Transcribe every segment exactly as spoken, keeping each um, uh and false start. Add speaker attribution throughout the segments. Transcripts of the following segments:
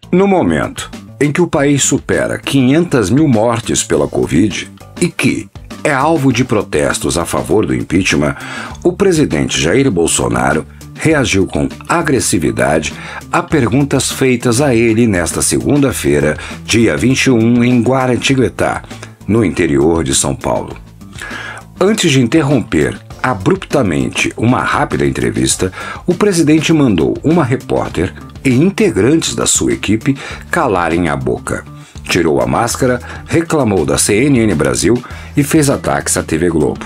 Speaker 1: No momento em que o país supera quinhentas mil mortes pela Covid e que é alvo de protestos a favor do impeachment, o presidente Jair Bolsonaro reagiu com agressividade a perguntas feitas a ele nesta segunda-feira, dia vinte e um, em Guaratinguetá, no interior de São Paulo. Antes de interromper abruptamente uma rápida entrevista, o presidente mandou uma repórter e integrantes da sua equipe calarem a boca. Tirou a máscara, reclamou da C N N Brasil e fez ataques à T V Globo.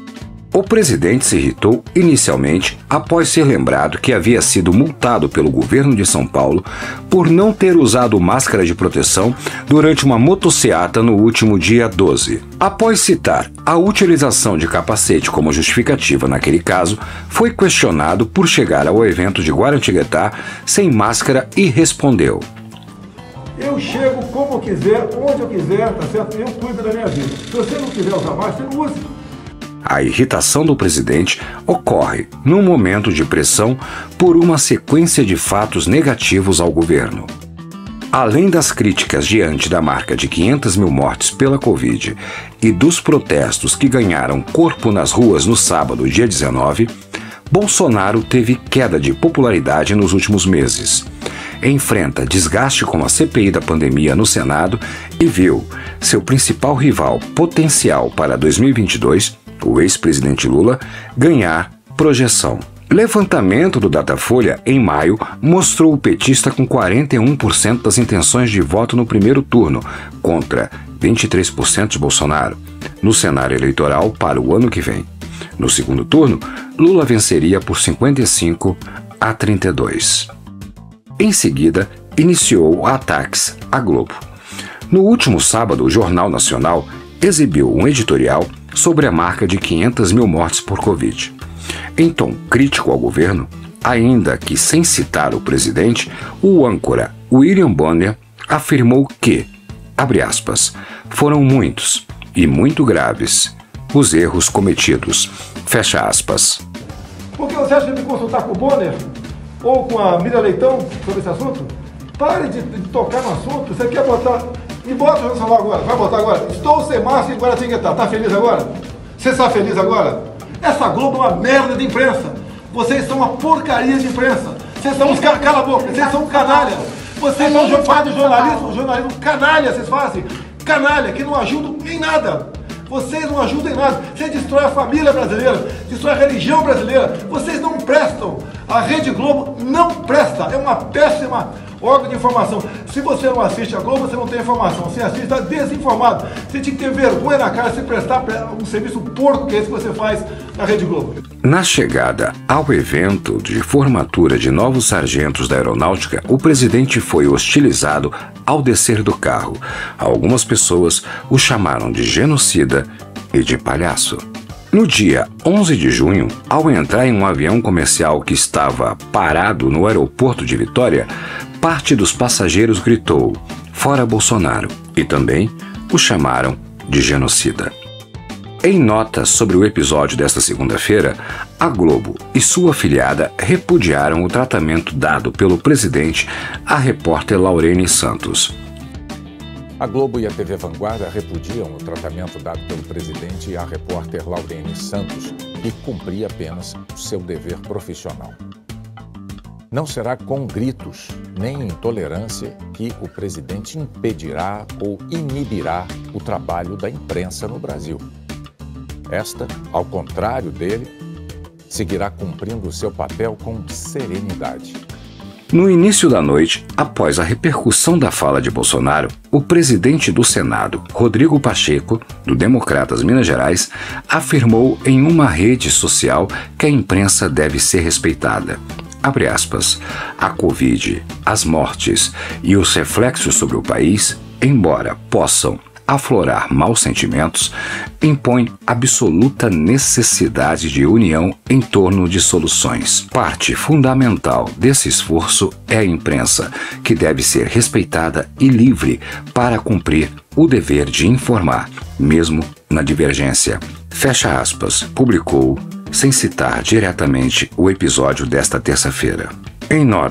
Speaker 1: O presidente se irritou inicialmente após ser lembrado que havia sido multado pelo governo de São Paulo por não ter usado máscara de proteção durante uma motociata no último dia doze. Após citar a utilização de capacete como justificativa naquele caso, foi questionado por chegar ao evento de Guaratinguetá sem máscara e respondeu:
Speaker 2: eu chego como eu quiser, onde eu quiser, tá certo? Eu cuido da minha vida. Se você não quiser usar máscara, não use.
Speaker 1: A irritação do presidente ocorre num momento de pressão por uma sequência de fatos negativos ao governo. Além das críticas diante da marca de quinhentas mil mortes pela Covid e dos protestos que ganharam corpo nas ruas no sábado, dia dezenove, Bolsonaro teve queda de popularidade nos últimos meses. Enfrenta desgaste com a C P I da pandemia no Senado e viu seu principal rival potencial para dois mil e vinte e dois, o ex-presidente Lula, ganhar projeção. Levantamento do Datafolha, em maio, mostrou o petista com quarenta e um por cento das intenções de voto no primeiro turno, contra vinte e três por cento de Bolsonaro, no cenário eleitoral para o ano que vem. No segundo turno, Lula venceria por cinquenta e cinco a trinta e dois. Em seguida, iniciou ataques à Globo. No último sábado, o Jornal Nacional exibiu um editorial sobre a marca de quinhentas mil mortes por Covid. Em tom crítico ao governo, ainda que sem citar o presidente, o âncora William Bonner afirmou que, abre aspas, foram muitos e muito graves os erros cometidos, fecha aspas.
Speaker 2: Por que você acha de me consultar com o Bonner ou com a Miriam Leitão sobre esse assunto? Pare de, de tocar no assunto. Você quer botar... Me bota no celular agora, vai botar agora. Estou sem máscara em Guaratinguetá. Tá feliz agora? Você está feliz agora? Essa Globo é uma merda de imprensa. Vocês são uma porcaria de imprensa. Vocês são uns... Cala a boca. Vocês são um canalha. Vocês são fazem jornalismo, jornalismo canalha, vocês fazem. Canalha, que não ajudam em nada. Vocês não ajudam em nada. Vocês destroem a família brasileira, destroem a religião brasileira. Vocês não prestam. A Rede Globo não presta. É uma péssima órgão de informação. Se você não assiste a Globo, você não tem informação. Você assiste, está desinformado. Você tinha que ter vergonha na cara se prestar um serviço porco que é esse que você faz na Rede Globo.
Speaker 1: Na chegada ao evento de formatura de novos sargentos da Aeronáutica, o presidente foi hostilizado ao descer do carro. Algumas pessoas o chamaram de genocida e de palhaço. No dia onze de junho, ao entrar em um avião comercial que estava parado no aeroporto de Vitória, parte dos passageiros gritou "Fora Bolsonaro" e também o chamaram de genocida. Em nota sobre o episódio desta segunda-feira, a Globo e sua afiliada repudiaram o tratamento dado pelo presidente à repórter Laurene Santos.
Speaker 3: A Globo e a T V Vanguarda repudiam o tratamento dado pelo presidente à repórter Laurene Santos, que cumpria apenas o seu dever profissional. Não será com gritos nem intolerância que o presidente impedirá ou inibirá o trabalho da imprensa no Brasil. Esta, ao contrário dele, seguirá cumprindo o seu papel com serenidade.
Speaker 1: No início da noite, após a repercussão da fala de Bolsonaro, o presidente do Senado, Rodrigo Pacheco, do Democratas Minas Gerais, afirmou em uma rede social que a imprensa deve ser respeitada. Abre aspas, a Covid, as mortes e os reflexos sobre o país, embora possam aflorar maus sentimentos, impõe absoluta necessidade de união em torno de soluções. Parte fundamental desse esforço é a imprensa, que deve ser respeitada e livre para cumprir o dever de informar, mesmo na divergência. Fecha aspas, publicou, sem citar diretamente o episódio desta terça-feira. Em nota,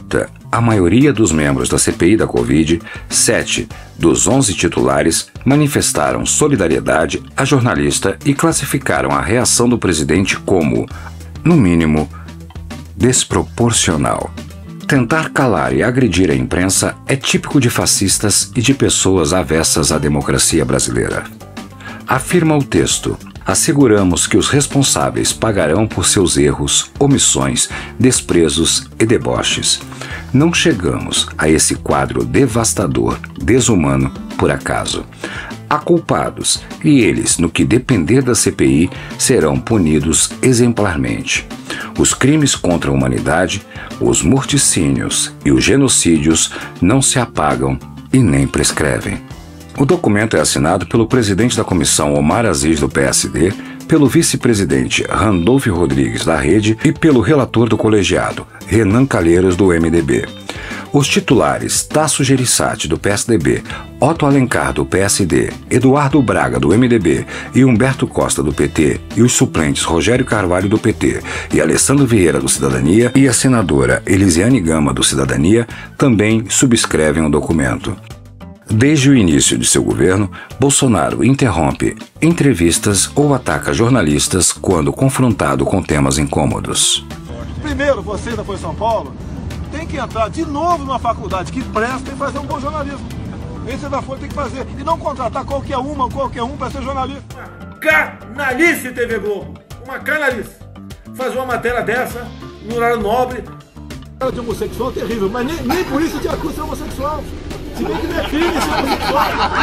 Speaker 1: a maioria dos membros da C P I da Covid, sete dos onze titulares, manifestaram solidariedade à jornalista e classificaram a reação do presidente como, no mínimo, desproporcional. Tentar calar e agredir a imprensa é típico de fascistas e de pessoas avessas à democracia brasileira. Afirma o texto: asseguramos que os responsáveis pagarão por seus erros, omissões, desprezos e deboches. Não chegamos a esse quadro devastador, desumano, por acaso. Há culpados, e eles, no que depender da C P I, serão punidos exemplarmente. Os crimes contra a humanidade, os morticínios e os genocídios não se apagam e nem prescrevem. O documento é assinado pelo presidente da comissão Omar Aziz do P S D, pelo vice-presidente Randolfo Rodrigues da Rede e pelo relator do colegiado, Renan Calheiros do M D B. Os titulares Tasso Gereissati, do P S D B, Otto Alencar, do P S D, Eduardo Braga, do M D B e Humberto Costa, do P T, e os suplentes Rogério Carvalho, do P T, e Alessandro Vieira, do Cidadania, e a senadora Elisiane Gama, do Cidadania, também subscrevem o documento. Desde o início de seu governo, Bolsonaro interrompe entrevistas ou ataca jornalistas quando confrontado com temas incômodos.
Speaker 2: Primeiro, você da Folha de São Paulo tem que entrar de novo numa faculdade que presta e fazer um bom jornalismo. Esse da Folha tem que fazer. E não contratar qualquer uma, qualquer um para ser jornalista. Canalice, T V Globo. Uma canalice. Fazer uma matéria dessa, no horário nobre. Cara de homossexual é terrível, mas nem, nem por isso te acusa de homossexual. Se bem que não é crime ser homossexual.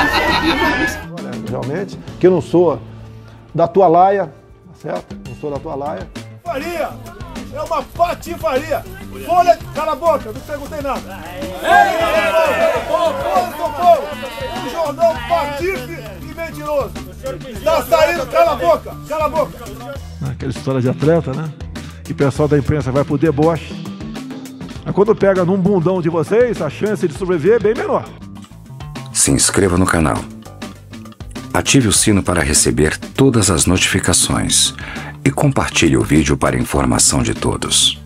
Speaker 2: Realmente, que eu não sou da tua laia, certo? Não sou da tua laia. Faria! É uma patifaria! Folha, cala a boca, não perguntei nada. Folha de São Paulo, um jornal patife e mentiroso. Tá saindo, cala a boca, cala a boca. Aquela história de atleta, né? Que o pessoal da imprensa vai pro deboche. Mas quando pega num bundão de vocês, a chance de sobreviver é bem menor.
Speaker 1: Se inscreva no canal. Ative o sino para receber todas as notificações e compartilhe o vídeo para informação de todos.